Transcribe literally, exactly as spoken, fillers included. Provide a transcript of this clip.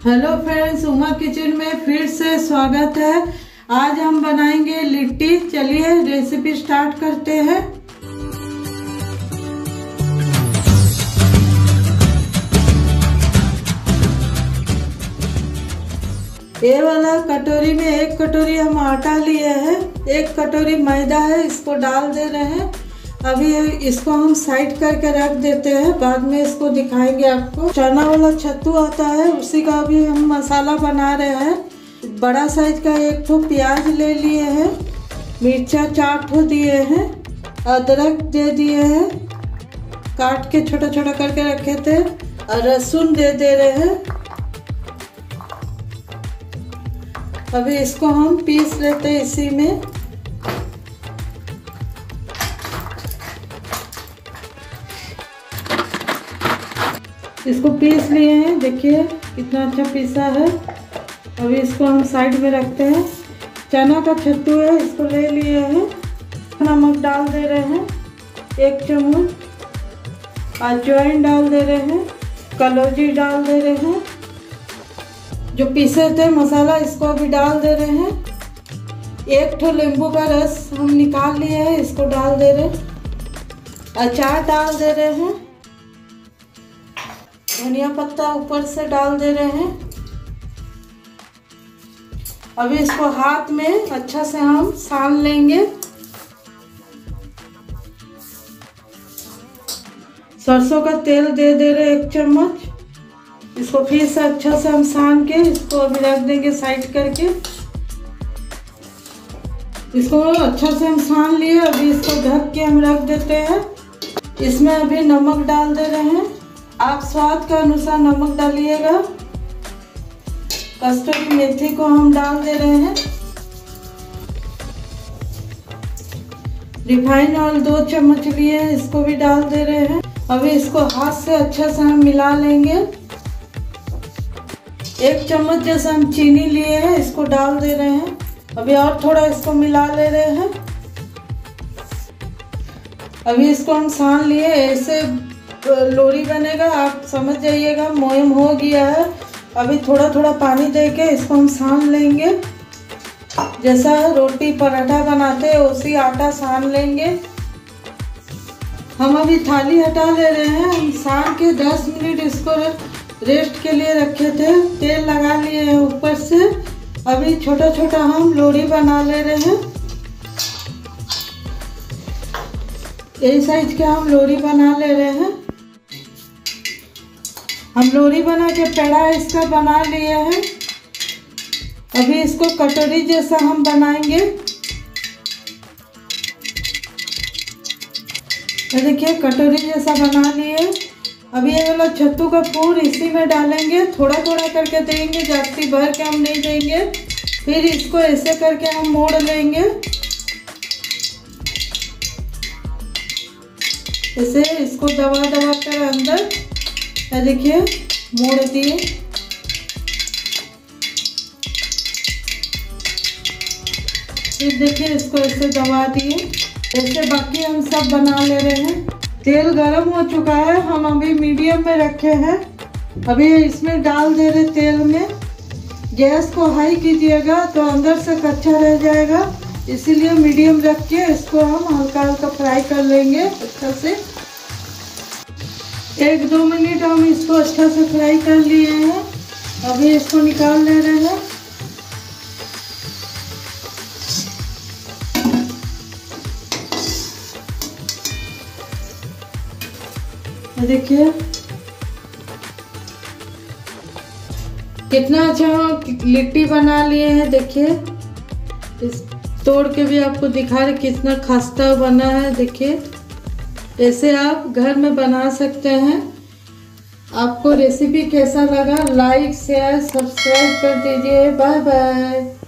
Hello friends, Uma kitchen में फिर से स्वागत है। आज हम बनाएंगे लिट्टी। चलिए रेसिपी स्टार्ट करते हैं। ये वाला कटोरी में एक कटोरी हम आटा लिए हैं, एक कटोरी मैदा है, इसको डाल दे रहे हैं। अभी इसको हम साइड करके रख देते हैं, बाद में इसको दिखाएंगे आपको। चना वाला छत्तू आता है, उसी का अभी हम मसाला बना रहे हैं। बड़ा साइज का एक ठो प्याज ले लिए हैं, मिर्चा चार ठो दिए हैं, अदरक दे दिए हैं, काट के छोटा छोटा करके रखे थे, और लहसुन दे दे रहे हैं। अभी इसको हम पीस लेते हैं इसी में। इसको पीस लिए हैं, देखिए कितना अच्छा पीसा है। अभी इसको हम साइड में रखते हैं। चना का छत्तू है, इसको ले लिए हैं। नमक डाल दे रहे हैं एक चम्मच, अजवाइन डाल दे रहे हैं, कलौंजी डाल दे रहे हैं, जो पीसे थे मसाला इसको अभी डाल दे रहे हैं। एक ठो नींबू का रस हम निकाल लिए हैं, इसको डाल दे रहे हैं। अचार डाल दे रहे हैं, धनिया पत्ता ऊपर से डाल दे रहे हैं। अभी इसको हाथ में अच्छा से हम सान लेंगे। सरसों का तेल दे दे रहे एक चम्मच। इसको फिर से अच्छा से हम सान के इसको अभी रख देंगे साइड करके। इसको अच्छा से हम सान लिए। अभी इसको ढक के हम रख देते हैं। इसमें अभी नमक डाल दे रहे हैं, आप स्वाद के अनुसार नमक डालिएगा। कस्तूरी मेथी को हम डाल दे रहे हैं। रिफाइंड ऑयल दो चम्मच लिए हैं, इसको भी डाल दे रहे हैं। अभी इसको हाथ से अच्छा से हम मिला लेंगे। एक चम्मच जैसा हम चीनी लिए हैं, इसको डाल दे रहे हैं। अभी और थोड़ा इसको मिला ले रहे हैं। अभी इसको हम सान लिए, ऐसे लोरी बनेगा, आप समझ जाइएगा मोयम हो गया है। अभी थोड़ा थोड़ा पानी देके इसको हम सान लेंगे। जैसा रोटी पराठा बनाते हैं उसी आटा सान लेंगे। हम अभी थाली हटा ले रहे हैं। हम सान के दस मिनट इसको रेस्ट के लिए रखे थे। तेल लगा लिए हैं ऊपर से। अभी छोटा छोटा हम लोरी बना ले रहे हैं। यही साइज के हम लोरी बना ले रहे हैं। हम लोरी बना के पेड़ा इसका बना लिए हैं। अभी इसको कटोरी जैसा हम बनाएंगे। देखिए कटोरी जैसा बना लिए। अभी ये वाला छत्तू का पूर इसी में डालेंगे, थोड़ा थोड़ा करके देंगे, जास्ती भर के हम नहीं देंगे। फिर इसको ऐसे करके हम मोड़ लेंगे। ऐसे इसको दबा दबा कर अंदर, देखिए मोड़ दिए। फिर देखिए इसको ऐसे दबा दिए। ऐसे बाकी हम सब बना ले रहे हैं। तेल गरम हो चुका है, हम अभी मीडियम में रखे हैं। अभी इसमें डाल दे रहे तेल में। गैस को हाई कीजिएगा तो अंदर से कच्चा रह जाएगा, इसीलिए मीडियम रख के इसको हम हल्का हल्का फ्राई कर लेंगे अच्छा से। एक दो मिनट हम इसको अच्छा से फ्राई कर लिए हैं। अभी इसको निकाल ले रहे हैं। देखिए कितना अच्छा हम लिट्टी बना लिए हैं। देखिए इस तोड़ के भी आपको दिखा रहे कितना खस्ता बना है। देखिए ऐसे आप घर में बना सकते हैं। आपको रेसिपी कैसा लगा, लाइक शेयर सब्सक्राइब कर दीजिए। Bye bye.